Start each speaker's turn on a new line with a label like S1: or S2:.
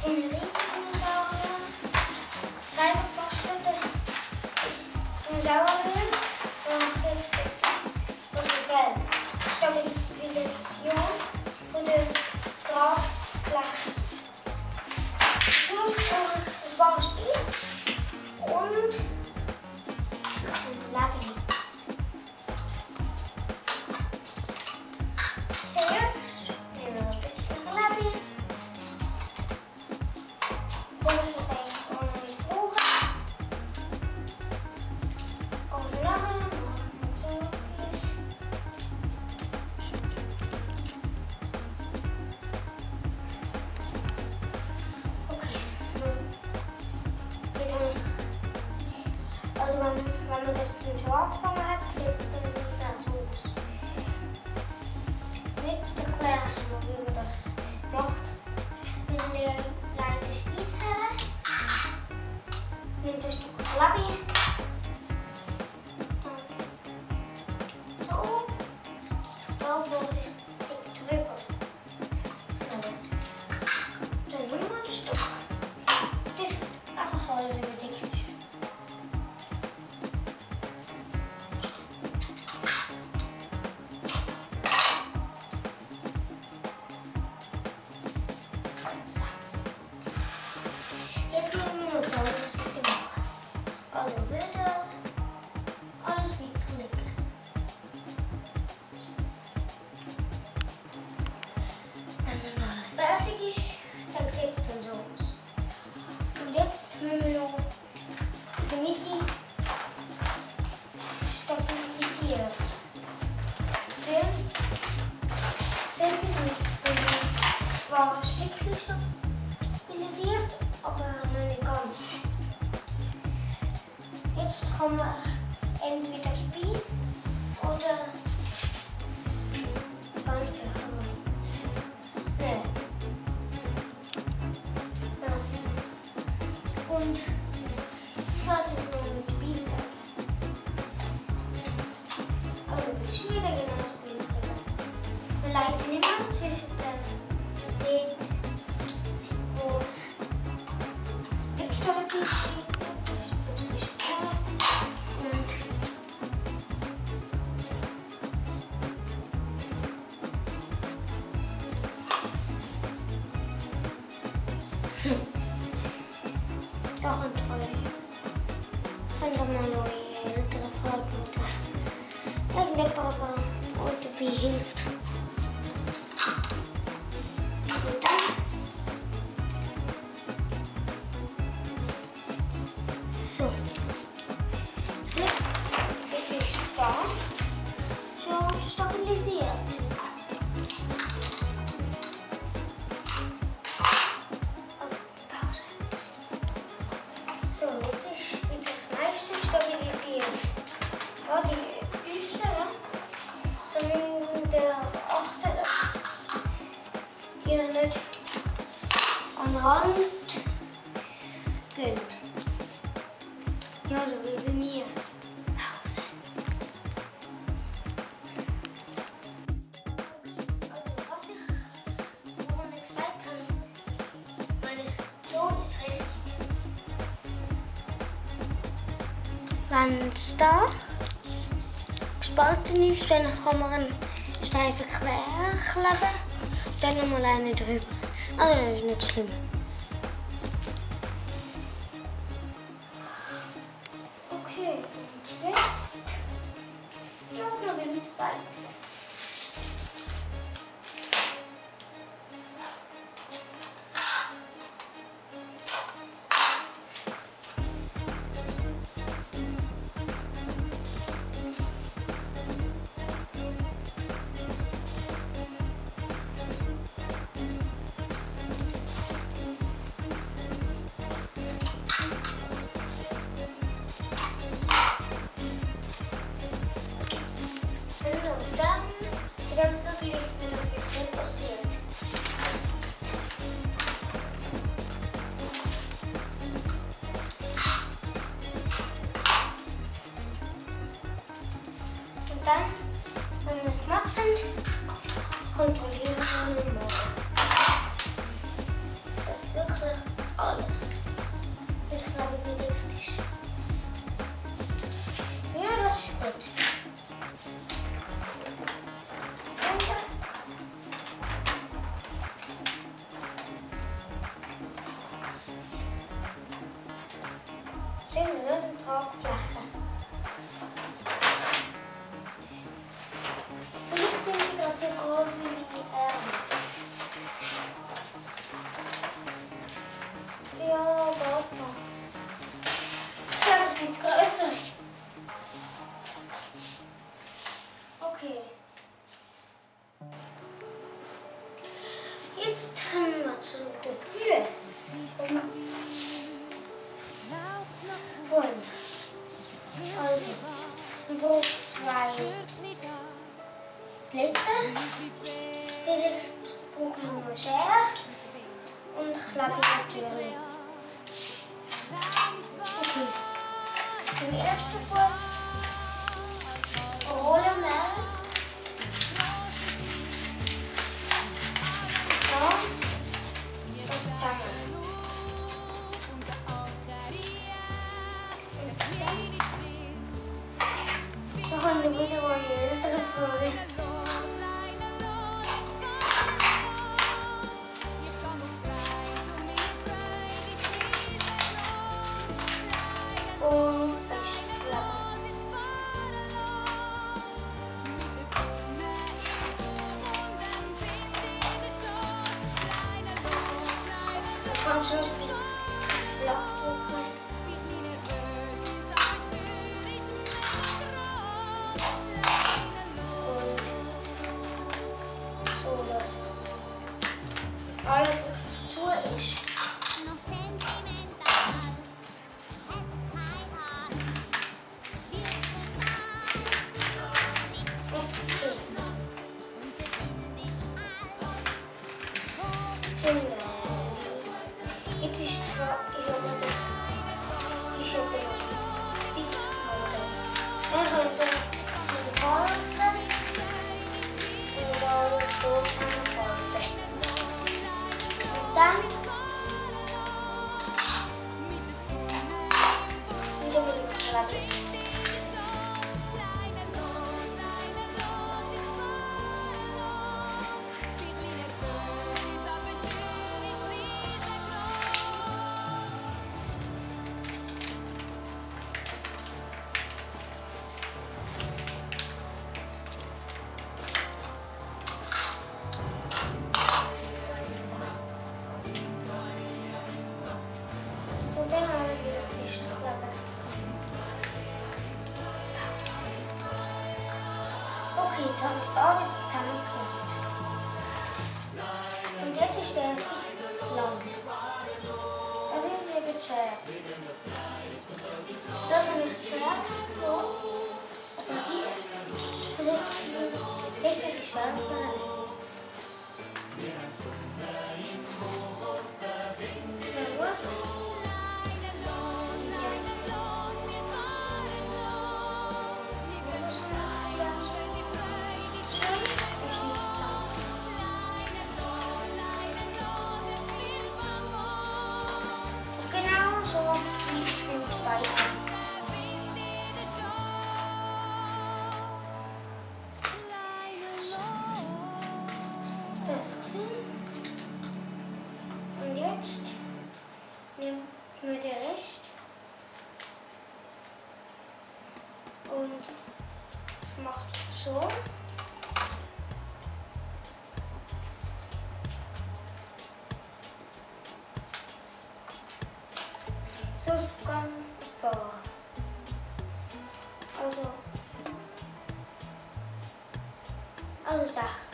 S1: Eine Riesendinosaurier, drei Poststätte, Dinosaurier, und jetzt etwas, was mir fehlt. Stabilisation von der Tragfläche. Das war Spieß und Labi. Zuerst nehmen wir das bisschen Labi. Und ich würde eigentlich auch noch nicht brauchen. Und nachher so ist. Also wenn man das schon angefangen hat, sieht es dann so aus. Jetzt erkläre ich mal, wie man das macht. Man legt den Spieß her, nimmt ein Stück Labi, dann so, da wo sich drüber. Dann nimmt man ein Stück. Das ist einfach so alles überdeckt. Also würde alles weiterlegen. Wenn dann alles fertig ist, dann sieht es dann so aus. Und jetzt müssen wir noch die Mitte stabilisieren. Sehen Sie, sind zwar ein Stückchen stabilisiert, aber noch nicht ganz. Jetzt haben wir entweder Spieß oder Zahnstocher. Nee. Ja. Und ich warte noch mit Spielzeug. Also das ist wieder genau das Spielzeug. Vielleicht nicht mehr zwischen den Läden, wo es extra ist. Doch und toll. Wenn dann mal neue ältere Fragen oder der Papa und wie hilft. Und dann so. So, jetzt ist es da schon stabilisiert. So, jetzt ist das meiste stabilisiert. Ja, die Füße, dann müssen wir achten, dass ihr nicht an den Rand geht. Ja, so wie bei mir. Pause. Also, was ich vorhin gesagt habe, meine Sohn ist richtig. Wenn es da gespalten ist, dann kann man einen Streifen quer kleben und dann nochmal einen drüber. Also das ist nicht schlimm. Okay, und jetzt schauen wir mit weiter. Und dann die ganze Licht wird das bisschen passiert. Und dann, wenn wir es gemacht haben, kontrollieren wir den Morgen. Das ist wirklich Okay. Jetzt haben wir zu den Füßen. Und also, es braucht 2 Blätter. Vielleicht brauchen wir eine Schere und Klaviatur. Okay. Den ersten Fuß rollen wir so das zusammen. Dann können wir wieder eure Eltern fragen. Schon flach hochfallen. Und so das. Alles was zu ist. Jetzt ist zwar, ich habe den Stift gehalten. Dann kommt er in Falten und dann so zusammenfalten. Und dann wieder mit dem Klavier. Und dann haben wir wieder Fischklappe. Okay, jetzt habe ich alle zusammengeknüpft. Und jetzt ist der ein bisschen lang. Das ist wieder die Schere. Da habe ich die Schere. Aber die ist die Schere verhängt. Und jetzt nehmen wir den Rest und macht so. So ist es ganz sauber. Also 6.